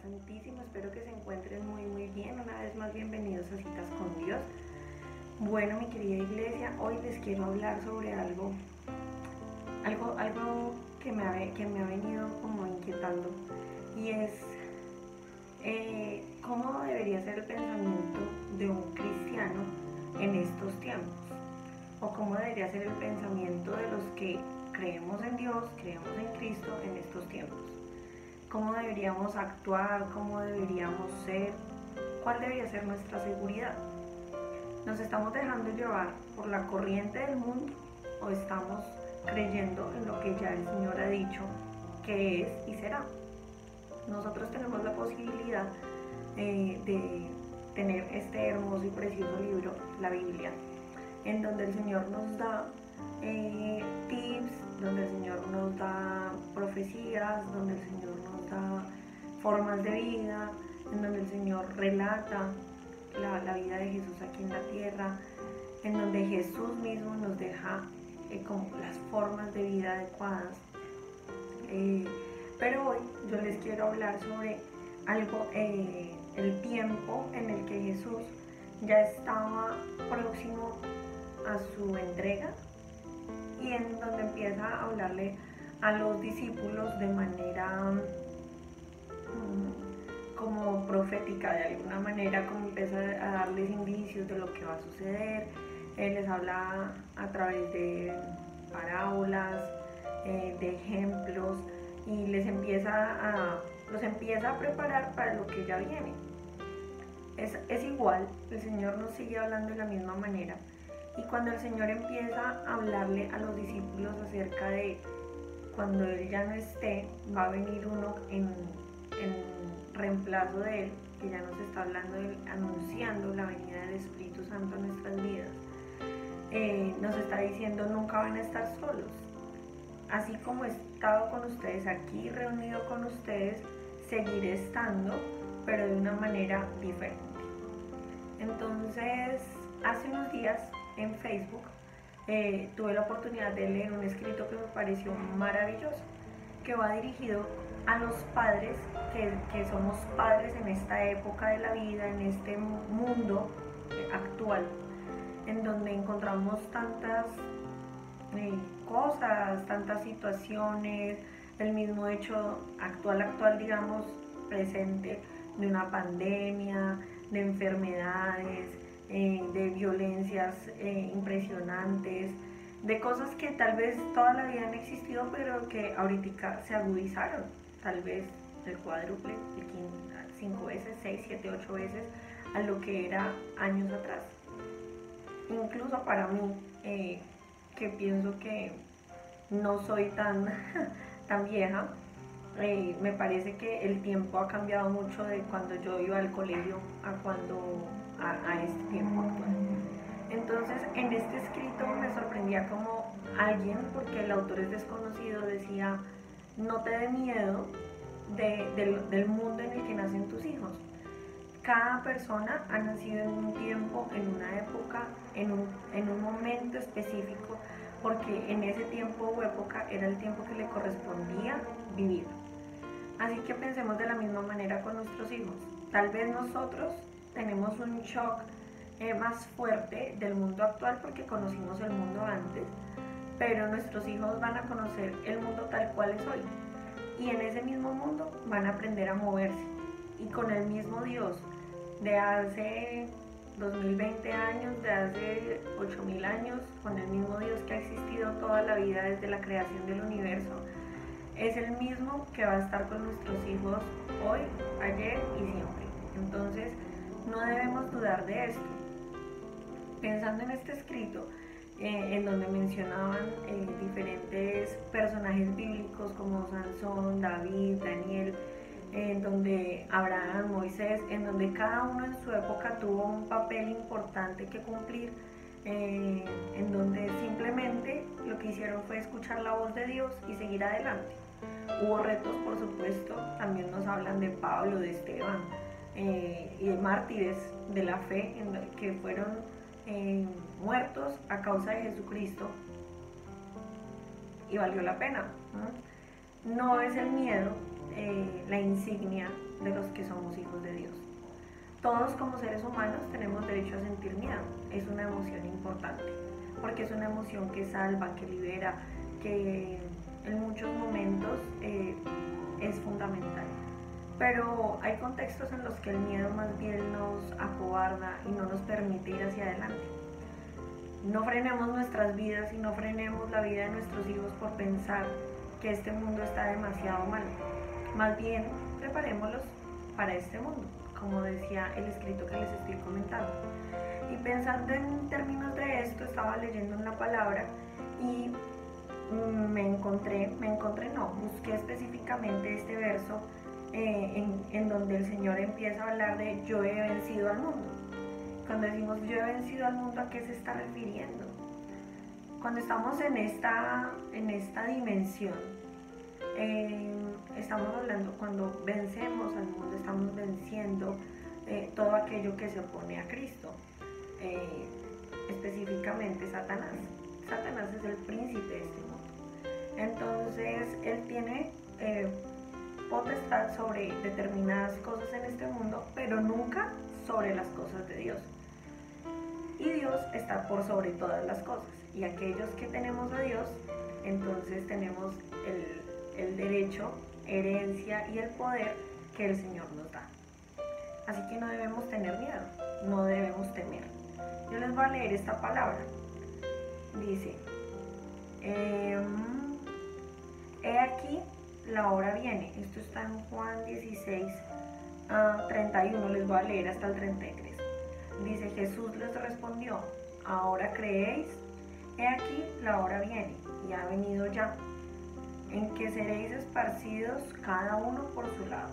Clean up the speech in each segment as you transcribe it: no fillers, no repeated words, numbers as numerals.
Santísimo, espero que se encuentren muy bien. Una vez más, bienvenidos a Citas con Dios. Bueno, mi querida iglesia, hoy les quiero hablar sobre algo que me ha venido como inquietando, y es cómo debería ser el pensamiento de un cristiano en estos tiempos, o cómo debería ser el pensamiento de los que creemos en Dios, creemos en Cristo en estos tiempos. Cómo deberíamos actuar, cómo deberíamos ser, cuál debería ser nuestra seguridad. ¿Nos estamos dejando llevar por la corriente del mundo o estamos creyendo en lo que ya el Señor ha dicho que es y será? Nosotros tenemos la posibilidad de tener este hermoso y precioso libro, la Biblia, en donde el Señor nos da tips, donde el Señor nos da profecías, donde el Señor nos da formas de vida, en donde el Señor relata la vida de Jesús aquí en la tierra, en donde Jesús mismo nos deja como las formas de vida adecuadas. Pero hoy yo les quiero hablar sobre algo, el tiempo en el que Jesús ya estaba próximo a su entrega, y en donde empieza a hablarle a los discípulos de manera como profética, de alguna manera, como empieza a darles indicios de lo que va a suceder. Él les habla a través de parábolas, de ejemplos, y los empieza a preparar para lo que ya viene. Es igual, el Señor nos sigue hablando de la misma manera. Y cuando el Señor empieza a hablarle a los discípulos acerca de cuando Él ya no esté, va a venir uno en reemplazo de Él, que ya nos está hablando de Él, anunciando la venida del Espíritu Santo en nuestras vidas, nos está diciendo: nunca van a estar solos. Así como he estado con ustedes aquí, reunido con ustedes, seguiré estando, pero de una manera diferente. Entonces, hace unos días en Facebook tuve la oportunidad de leer un escrito que me pareció maravilloso, que va dirigido a los padres que somos padres en esta época de la vida, en este mundo actual, en donde encontramos tantas cosas, tantas situaciones, el mismo hecho actual, digamos, presente, de una pandemia, de enfermedades, de violencias impresionantes, de cosas que tal vez toda la vida han existido, pero que ahorita se agudizaron, tal vez el cuádruple, el 5 veces, 6, 7, 8 veces a lo que era años atrás. Incluso para mí, que pienso que no soy tan vieja, me parece que el tiempo ha cambiado mucho de cuando yo iba al colegio a este tiempo actual. Entonces, en este escrito me sorprendía como alguien, porque el autor es desconocido, decía: no te dé miedo del mundo en el que nacen tus hijos. Cada persona ha nacido en un tiempo, en una época, en un momento específico, porque en ese tiempo o época era el tiempo que le correspondía vivir. Así que pensemos de la misma manera con nuestros hijos. Tal vez nosotros tenemos un shock más fuerte del mundo actual porque conocimos el mundo antes, pero nuestros hijos van a conocer el mundo tal cual es hoy, y en ese mismo mundo van a aprender a moverse, y con el mismo Dios de hace 2020 años, de hace 8000 años, con el mismo Dios que ha existido toda la vida desde la creación del universo, es el mismo que va a estar con nuestros hijos hoy, ayer y siempre. Entonces, no debemos dudar de esto. Pensando en este escrito, en donde mencionaban diferentes personajes bíblicos como Sansón, David, Daniel, en donde Abraham, Moisés, en donde cada uno en su época tuvo un papel importante que cumplir, en donde simplemente lo que hicieron fue escuchar la voz de Dios y seguir adelante. Hubo retos, por supuesto, también nos hablan de Pablo, de Esteban, y de mártires de la fe que fueron muertos a causa de Jesucristo, y valió la pena. No es el miedo la insignia de los que somos hijos de Dios. Todos como seres humanos tenemos derecho a sentir miedo. Es una emoción importante, porque es una emoción que salva, que libera, que en muchos momentos es fundamental. Pero hay contextos en los que el miedo más bien nos acobarda y no nos permite ir hacia adelante. No frenemos nuestras vidas y no frenemos la vida de nuestros hijos por pensar que este mundo está demasiado mal. Más bien, preparémoslos para este mundo, como decía el escrito que les estoy comentando. Y pensando en términos de esto, estaba leyendo una palabra y busqué específicamente este verso en donde el Señor empieza a hablar de yo he vencido al mundo. Cuando decimos yo he vencido al mundo, ¿a qué se está refiriendo? Cuando estamos en esta dimensión, estamos hablando, cuando vencemos al mundo, estamos venciendo todo aquello que se opone a Cristo, específicamente Satanás. Satanás es el príncipe de este mundo. Entonces, él tiene potestad sobre determinadas cosas en este mundo, pero nunca sobre las cosas de Dios. Y Dios está por sobre todas las cosas. Y aquellos que tenemos a Dios, entonces tenemos el derecho, herencia y el poder que el Señor nos da. Así que no debemos tener miedo, no debemos temer. Yo les voy a leer esta palabra. Dice, he aquí la hora viene. Esto está en Juan 16, 31, les voy a leer hasta el 33. Dice, Jesús les respondió, ¿ahora creéis? He aquí la hora viene, y ha venido ya, en que seréis esparcidos cada uno por su lado.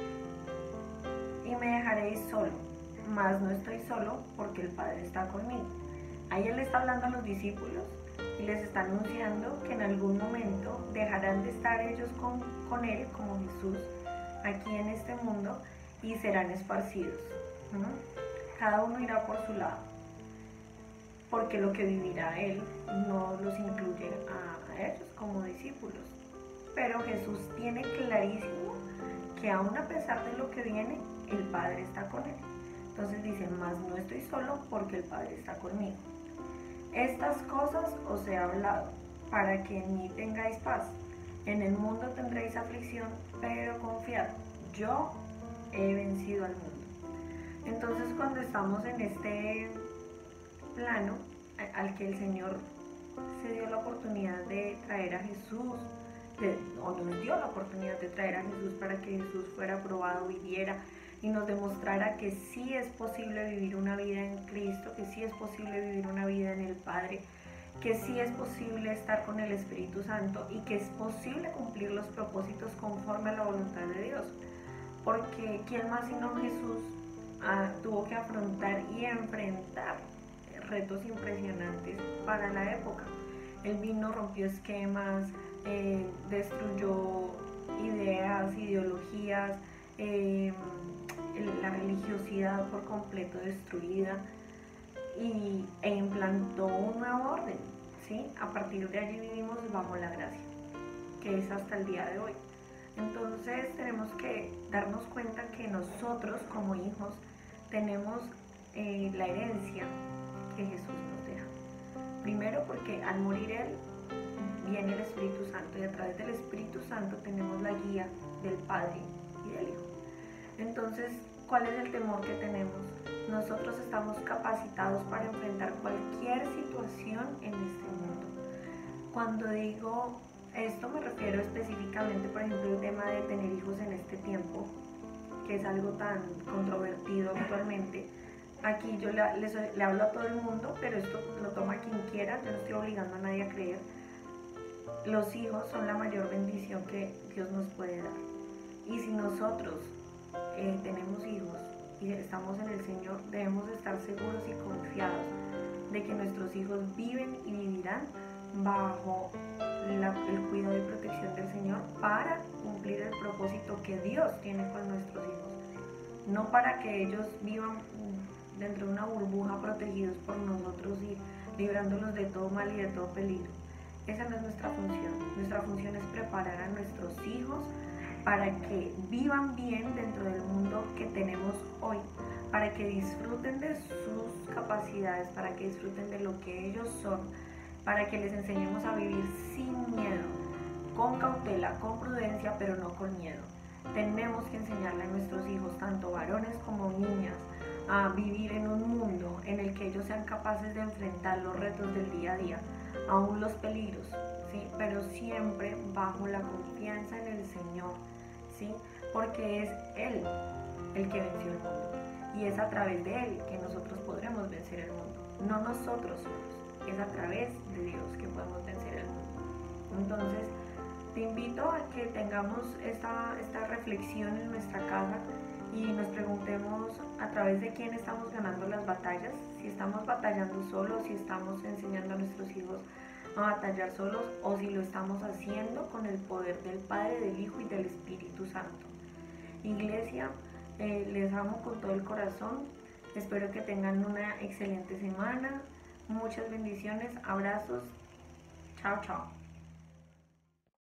Y me dejaréis solo, mas no estoy solo porque el Padre está conmigo. Ahí Él está hablando a los discípulos y les está anunciando que en algún momento dejarán de estar ellos con Él, como Jesús, aquí en este mundo, y serán esparcidos. Cada uno irá por su lado, porque lo que vivirá Él no los incluye a ellos como discípulos. Pero Jesús tiene clarísimo que aún a pesar de lo que viene, el Padre está con Él. Entonces dice, mas no estoy solo porque el Padre está conmigo. Estas cosas os he hablado, para que en mí tengáis paz. En el mundo tendréis aflicción, pero confiad, yo he vencido al mundo. Entonces, cuando estamos en este plano al que el Señor se dio la oportunidad de traer a Jesús, o nos dio la oportunidad de traer a Jesús para que Jesús fuera probado, viviera y nos demostrara que sí es posible vivir una vida en Cristo, que sí es posible vivir una vida en el Padre, que sí es posible estar con el Espíritu Santo y que es posible cumplir los propósitos conforme a la voluntad de Dios. Porque ¿quién más sino Jesús tuvo que afrontar y enfrentar retos impresionantes para la época? Él vino, rompió esquemas, destruyó ideas, ideologías, la religiosidad por completo destruida e implantó un nuevo orden, ¿sí? A partir de allí vivimos bajo la gracia, que es hasta el día de hoy. Entonces tenemos que darnos cuenta que nosotros como hijos tenemos la herencia que Jesús nos deja. Primero porque al morir Él viene el Espíritu Santo y a través del Espíritu Santo tenemos la guía del Padre y del Hijo. Entonces, ¿cuál es el temor que tenemos? Nosotros estamos capacitados para enfrentar cualquier situación en este mundo. Cuando digo esto me refiero específicamente, por ejemplo, al tema de tener hijos en este tiempo, que es algo tan controvertido actualmente. Aquí yo le hablo a todo el mundo, pero esto lo toma quien quiera, yo no estoy obligando a nadie a creer. Los hijos son la mayor bendición que Dios nos puede dar. Y si nosotros tenemos hijos y estamos en el Señor, debemos estar seguros y confiados de que nuestros hijos viven y vivirán bajo el cuidado y protección del Señor para cumplir el propósito que Dios tiene con nuestros hijos. No para que ellos vivan dentro de una burbuja protegidos por nosotros y librándolos de todo mal y de todo peligro. Esa no es nuestra función. Nuestra función es preparar a nuestros hijos para que vivan bien dentro del mundo que tenemos hoy, para que disfruten de sus capacidades, para que disfruten de lo que ellos son, para que les enseñemos a vivir sin miedo, con cautela, con prudencia, pero no con miedo. Tenemos que enseñarle a nuestros hijos, tanto varones como niñas, a vivir en un mundo en el que ellos sean capaces de enfrentar los retos del día a día, aún los peligros, ¿sí? Pero siempre bajo la confianza en el Señor, ¿sí? Porque es Él el que venció el mundo y es a través de Él que nosotros podremos vencer el mundo, no nosotros solos, es a través de Dios que podemos vencer el mundo. Entonces, te invito a que tengamos esta reflexión en nuestra casa y nos preguntemos a través de quién estamos ganando las batallas, si estamos batallando solos, si estamos enseñando a nuestros hijos a batallar solos o si lo estamos haciendo con el poder del Padre, del Hijo y del Espíritu Santo. Iglesia, les amo con todo el corazón, espero que tengan una excelente semana, muchas bendiciones, abrazos, chao chao.